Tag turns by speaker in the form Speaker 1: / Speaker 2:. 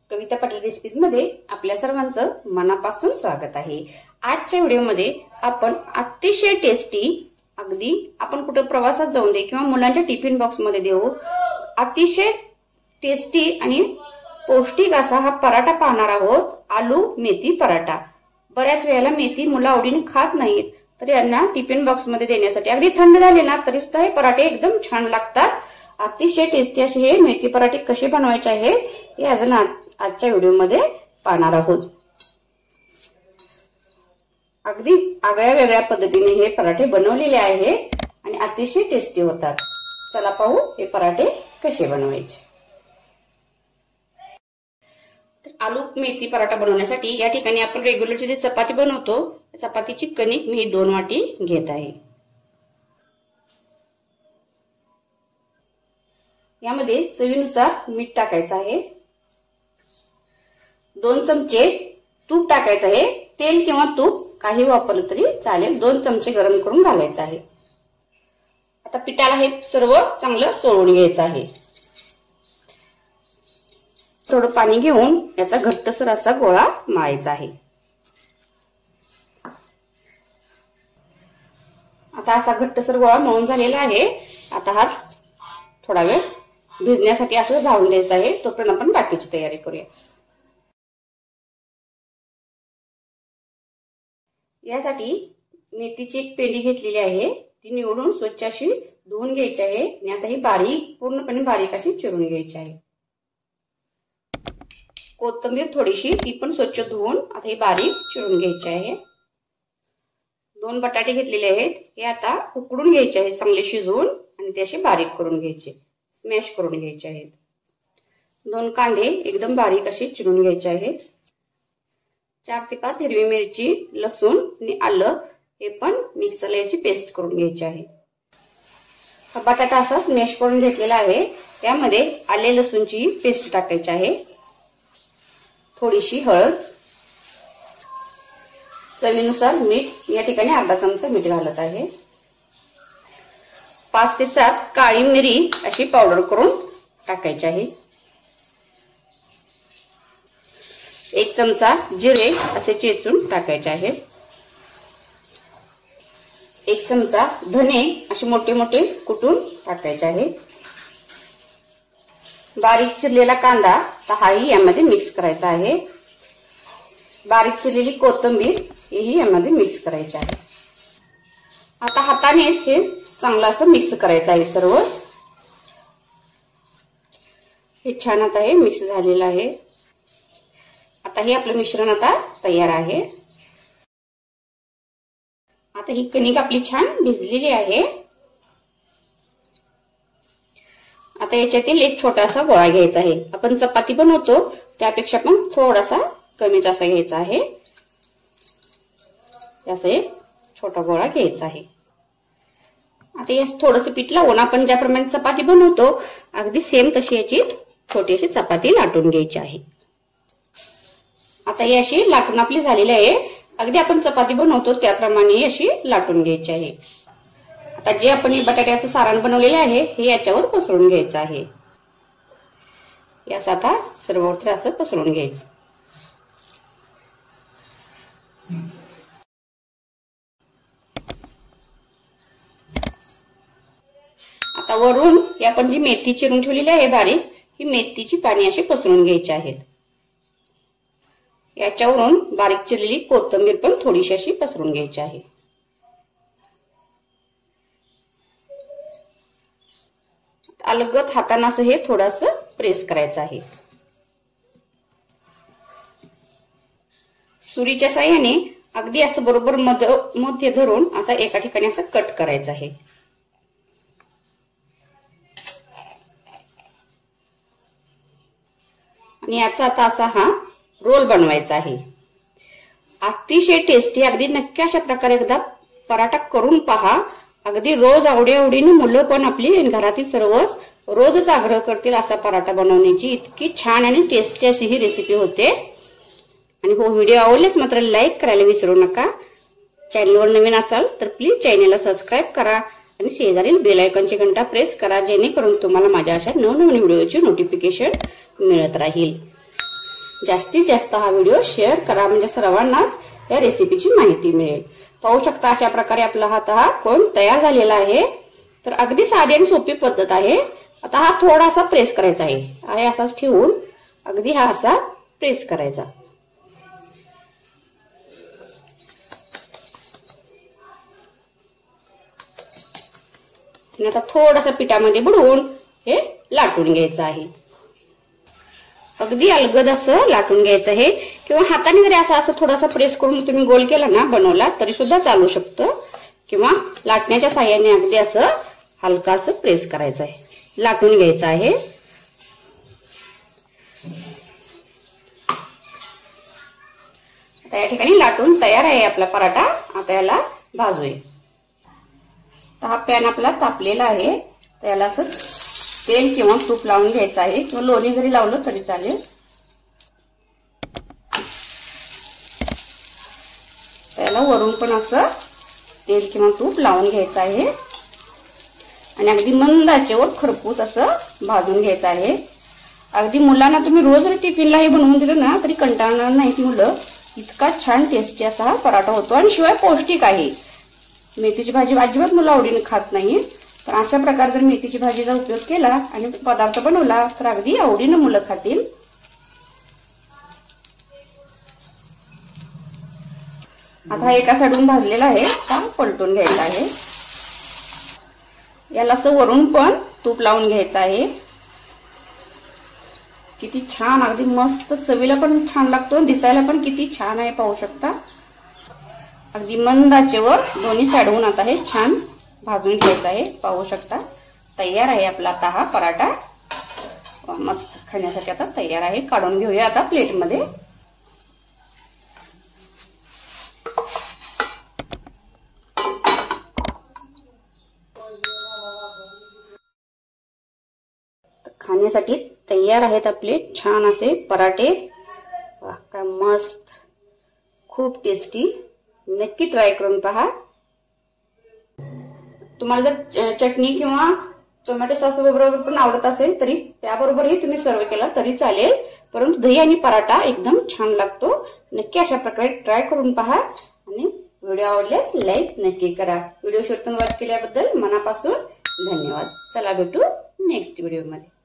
Speaker 1: कविता Patil recipes मध्ये आपल्या सर्वांचं मनापासून स्वागत आहे। आजच्या व्हिडिओमध्ये आपण अतिशय टेस्टी, अगदी आपण कुठे प्रवासात जाऊन दे किंवा मुलांच्या टिफिन बॉक्स मध्ये देऊ, अतिशय टेस्टी आणि पौष्टिक असा हा पराठा पाहणार आहोत। आलू मेथी पराठा। बऱ्याच वेळेला मेथी मुलं आवडीने खात नाहीत, तर यांना टिफिन बॉक्स मध्ये देण्यासाठी अगदी थंड झाले ना तरी सुद्धा हे पराठे एकदम छान लागतात। अतिशय टेस्टी असे हे मेथी पराठे कसे बनवायचे आहे हे आज आजच्या व्हिडिओमध्ये पाहणार आहोत। अगदी आगळ्या वेगळ्या पद्धतीने हे पराठे बनवलेले आहे आणि अतिशय टेस्टी होतात। चला पाहू हे पराठे कसे बनवायचे। आलू मेथी पराठा बनवण्यासाठी या ठिकाणी आपण रेग्युलरची जी चपाती बनवतो, चपातीची कणिक मी 2 वाटी घेत आहे। यामध्ये चवीनुसार मीठ टाकायचं आहे। 2 चमचे तूप टाकायचं आहे। तेल किंवा तूप काही वापरलं तरी चालेल। 2 चमचे गरम करून घालायचं आहे। आता पिठाला हे सर्व चांगलं चोळून घ्यायचं आहे। थोडं पाणी घेऊन याचा घट्टसर असा गोळा मळायचा आहे। आता असा घट्टसर गोळा मळून झालेला आहे। आता हा थोडा वेळ भिजण्यासाठी असं झावून द्यायचं आहे। तोपर्यंत आपण बाकीची तयारी करूया। यासाठी मेथीची एक पेंडी घेतलेली आहे, ती निवडून स्वच्छ अशी धुवून घ्यायची आहे आणि आता ही पूर्णपणे बारीक अशी चिरून घ्यायची आहे। कोथिंबीर थोडीशी, ती पण स्वच्छ धुवून आता ही बारीक चिरून घ्यायची आहे। 2 बटाटे घेतलेले आहेत, हे आता उकडून घ्यायचे आहेत चांगले शिजवून आणि ते असे बारीक करून घ्यायचे, स्मॅश करून घ्यायचे आहेत। 2 कांदे एकदम बारीक असे चिरून घ्यायचे आहेत। 4 ते 5 हिरवी मिरची, लसूण आणि आलं हे पण मिक्सरला याची पेस्ट करून घ्यायची आहे। हा बटाटा असा स्मॅश करून घेतलेला आहे, त्यामध्ये आले लसूणची पेस्ट टाकायची आहे। थोडीशी हळद, चवीनुसार मीठ, या ठिकाणी अर्धा चमचा मीठ घालत आहे। 5 ते 7 काळी मिरी अशी पावडर करून टाकायची आहे। 1 चमचा जिरे असे चेचून टाकायचे आहे। 1 चमचा धने असे मोठे मोठे कुटून टाकायचे आहे। बारीक चिरलेला कांदा हाही यामध्ये मिक्स करायचा आहे। बारीक चिरलेली कोथिंबीर ही यामध्ये मिक्स करायची आहे। आता हातानेच हे चांगलं असं मिक्स करायचं आहे सर्व। हे छान आता हे मिक्स झालेलं आहे। आता हे आपलं मिश्रण आता तयार आहे। आता ही कणिक आपली छान भिजलेली आहे। आता याच्यातील एक छोटासा गोळा घ्यायचा आहे। आपण चपाती बनवतो त्यापेक्षा पण थोडासा कमीच असा घ्यायचा आहे। याचा एक छोटा गोळा घ्यायचा आहे। आता यास थोडंसं पीठ लावून आपण ज्याप्रमाणे चपाती बनवतो अगदी सेम तशी याची छोटी अशी चपाती लाटून घ्यायची आहे। आता ही अशी लाटून आपली झालेली आहे। अगदी आपण चपाती बनवतो त्याप्रमाणे अशी लाटून घ्यायची आहे। आता जे आपण बटाट्याचं सारण बनवलेले आहे हे याच्यावर पसरून घ्यायचं आहे। यास आता सर्वत्र असं पसरून घ्यायचं। आता वरून आपण जी मेथी चिरून ठेवलेली आहे बारीक, ही मेथीची पाने अशी पसरून घ्यायची आहेत। याच्यावरून बारीक चिरलेली कोथिंबीर पण थोडीशी अशी पसरून घ्यायची आहे। अलगद हाताने असं हे थोडंसं प्रेस करायचं आहे। सुरीच्या साहाय्याने अगदी असं बरोबर मध्य धरून असं एका ठिकाणी असं कट करायचं आहे। आणि याचा आता असा हा रोल बनवायचा आहे। अतिशय टेस्टी, अगदी नक्की अशा प्रकारे एकदा पराठा करून पहा। अगदी रोज आवडीने मुलं पण आपली घरातील सर्वच रोजच आग्रह करतील असा पराठा बनवण्याची। इतकी छान आणि टेस्टी अशी ही रेसिपी होते। आणि हो, व्हिडिओ आवडल्यास मात्र लाईक करायला विसरू नका। चॅनलवर नवीन असाल तर प्लीज चॅनलला सबस्क्राईब करा आणि शेजारील बेल आयकॉनची घंटा प्रेस करा, जेणेकरून तुम्हाला माझ्या अशा नवनवीन व्हिडिओची नोटिफिकेशन मिळत राहील। जास्तीत जास्त हा व्हिडिओ शेअर करा, म्हणजे सर्वांनाच या रेसिपीची माहिती मिळेल. पाहू शकता अशा प्रकारे आपला हा कोन तयार झालेला आहे. तर अगदी साधी आणि सोपी पद्धत आहे. आता हा थोडासा प्रेस करायचा आहे असाच ठेवून अगदी हा असा प्रेस करायचा. आता थोडासा पिठामध्ये बुडवून हे लाटून घ्यायचं आहे. अगदी अलगद असं लाटून घ्यायचं आहे, किंवा हाताने जरी असं थोडासा प्रेस करून तुम्ही गोल केला ना बनवला तरी सुद्धा चालू शकतं, किंवा लाटण्याच्या साह्याने अगदी असं हलका असं प्रेस करायचं आहे, लाटून घ्यायचं आहे. आता या ठिकाणी लाटून तयार आहे आपला पराठा. आता याला भाजूया. तर हा पॅन आपला तापलेला आहे, तर याला असं तेल किंवा तूप लावून घ्यायचं आहे, किंवा लोणी जरी लावलं तरी चालेल. त्याला वरून पण असं तेल किंवा तूप लावून घ्यायचं आहे आणि अगदी मंद आचेवर खरपूस असं भाजून घ्यायचं आहे. अगदी मुलांना तुम्ही रोज टिफिनला हे बनवून दिलं ना तरी कंटाळणार नाहीत मुलं. इतका छान टेस्टी असा हा पराठा होतो आणि शिवाय पौष्टिक आहे. मेथीची भाजी अजिबात मुलं आवडीने खात नाही, पण अशा प्रकारे जर मेथीची भाजीचा उपयोग केला आणि पदार्थ बनवला तर अगदी आवडीने मुलं खातील. आता एका साईडून भाजलेला आहे, पलटून घ्यायचा आहे. याला असं वरून पण तूप लावून घ्यायचं आहे. किती छान, अगदी मस्त, चवीला पण छान लागतो, दिसायला पण किती छान आहे पाहू शकता. अगदी मंद आचेवर दोन्ही साईडून आता हे छान भाजून घ्यायचं आहे. पाहू शकता तयार आहे आपला आता हा पराठा. मस्त खाण्यासाठी आता तयार आहे. काढून घेऊया आता प्लेटमध्ये. खाण्यासाठी तयार आहेत आपले छान असे पराठे. वाह काय मस्त, खूप टेस्टी. नक्की ट्राय करून पहा. तुम्हाला जर चटणी किंवा टोमॅटो सॉस बरोबर पण आवडत असेल तरी त्याबरोबरही तुम्ही सर्व केला तरी चालेल, परंतु दही आणि पराठा एकदम छान लागतो. नक्की अशा प्रकारे ट्राय करून पहा आणि व्हिडिओ आवडल्यास लाईक नक्की करा. व्हिडिओ शेवटपर्यंत वॉच केल्याबद्दल मनापासून धन्यवाद. चला भेटू नेक्स्ट व्हिडिओ मध्ये.